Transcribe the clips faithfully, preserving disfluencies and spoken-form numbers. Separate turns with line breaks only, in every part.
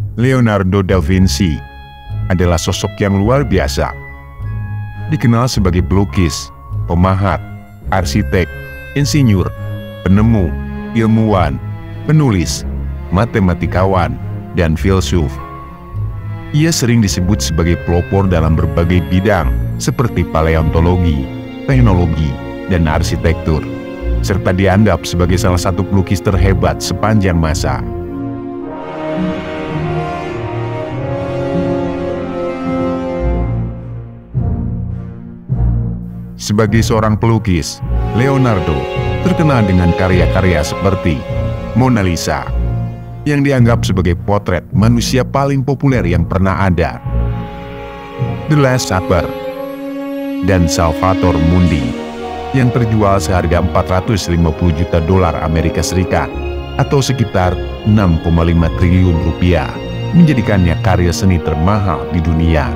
Leonardo da Vinci adalah sosok yang luar biasa. Dikenal sebagai pelukis, pemahat, arsitek, insinyur, penemu, ilmuwan, penulis, matematikawan, dan filsuf. Ia sering disebut sebagai pelopor dalam berbagai bidang seperti paleontologi, teknologi, dan arsitektur, serta dianggap sebagai salah satu pelukis terhebat sepanjang masa. Sebagai seorang pelukis, Leonardo terkenal dengan karya-karya seperti Mona Lisa, yang dianggap sebagai potret manusia paling populer yang pernah ada, The Last Supper, dan Salvator Mundi, yang terjual seharga empat ratus lima puluh juta dolar Amerika Serikat atau sekitar enam koma lima triliun rupiah, menjadikannya karya seni termahal di dunia.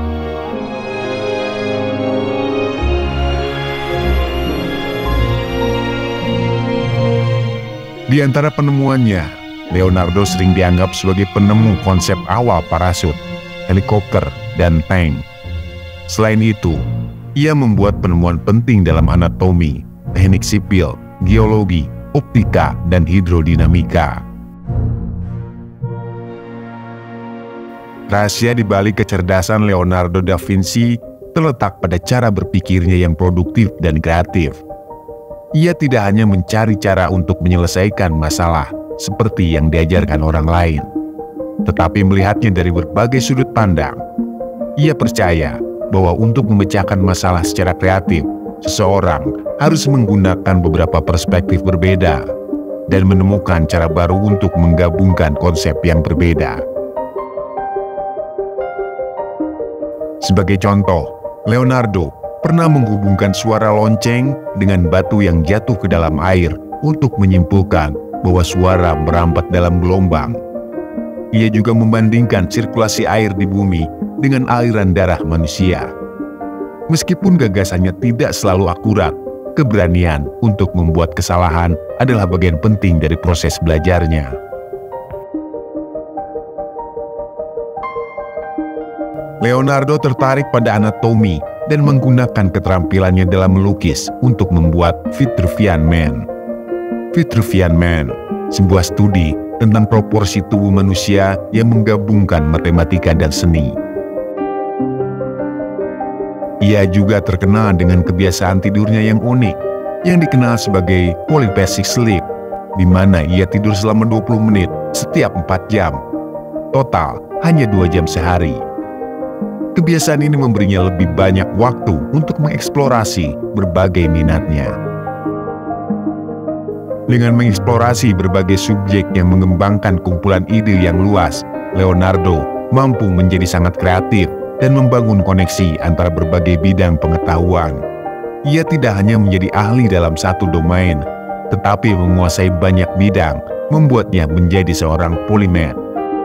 Di antara penemuannya, Leonardo sering dianggap sebagai penemu konsep awal parasut, helikopter, dan tank. Selain itu, ia membuat penemuan penting dalam anatomi, teknik sipil, geologi, optika, dan hidrodinamika. Rahasia di balik kecerdasan Leonardo da Vinci terletak pada cara berpikirnya yang produktif dan kreatif. Ia tidak hanya mencari cara untuk menyelesaikan masalah seperti yang diajarkan orang lain, tetapi melihatnya dari berbagai sudut pandang. Ia percaya bahwa untuk memecahkan masalah secara kreatif, seseorang harus menggunakan beberapa perspektif berbeda dan menemukan cara baru untuk menggabungkan konsep yang berbeda. Sebagai contoh, Leonardo pernah menghubungkan suara lonceng dengan batu yang jatuh ke dalam air untuk menyimpulkan bahwa suara merambat dalam gelombang. Ia juga membandingkan sirkulasi air di bumi dengan aliran darah manusia. Meskipun gagasannya tidak selalu akurat, keberanian untuk membuat kesalahan adalah bagian penting dari proses belajarnya. Leonardo tertarik pada anatomi dan menggunakan keterampilannya dalam melukis untuk membuat Vitruvian Man. Vitruvian Man, sebuah studi tentang proporsi tubuh manusia yang menggabungkan matematika dan seni. Ia juga terkenal dengan kebiasaan tidurnya yang unik, yang dikenal sebagai polyphasic sleep, di mana ia tidur selama dua puluh menit setiap empat jam. Total hanya dua jam sehari. Kebiasaan ini memberinya lebih banyak waktu untuk mengeksplorasi berbagai minatnya. Dengan mengeksplorasi berbagai subjek yang mengembangkan kumpulan ide yang luas, Leonardo mampu menjadi sangat kreatif dan membangun koneksi antara berbagai bidang pengetahuan. Ia tidak hanya menjadi ahli dalam satu domain, tetapi menguasai banyak bidang, membuatnya menjadi seorang polimath.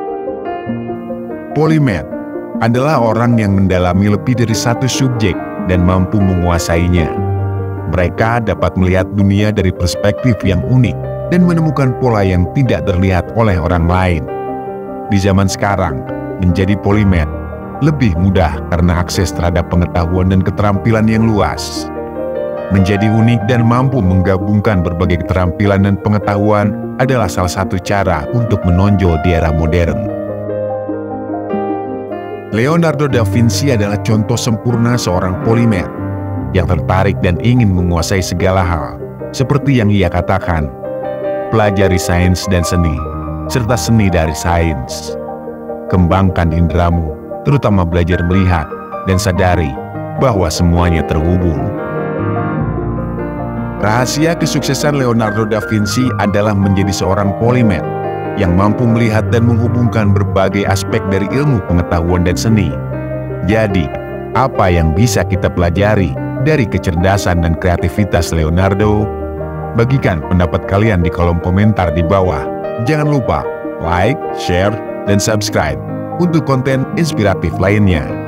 Polimath adalah orang yang mendalami lebih dari satu subjek dan mampu menguasainya. Mereka dapat melihat dunia dari perspektif yang unik dan menemukan pola yang tidak terlihat oleh orang lain. Di zaman sekarang, menjadi polimath lebih mudah karena akses terhadap pengetahuan dan keterampilan yang luas. Menjadi unik dan mampu menggabungkan berbagai keterampilan dan pengetahuan adalah salah satu cara untuk menonjol di era modern. Leonardo da Vinci adalah contoh sempurna seorang polimath yang tertarik dan ingin menguasai segala hal, seperti yang ia katakan, pelajari sains dan seni, serta seni dari sains. Kembangkan indramu, terutama belajar melihat, dan sadari bahwa semuanya terhubung. Rahasia kesuksesan Leonardo da Vinci adalah menjadi seorang polimath yang mampu melihat dan menghubungkan berbagai aspek dari ilmu pengetahuan dan seni. Jadi, apa yang bisa kita pelajari dari kecerdasan dan kreativitas Leonardo? Bagikan pendapat kalian di kolom komentar di bawah. Jangan lupa like, share, dan subscribe untuk konten inspiratif lainnya.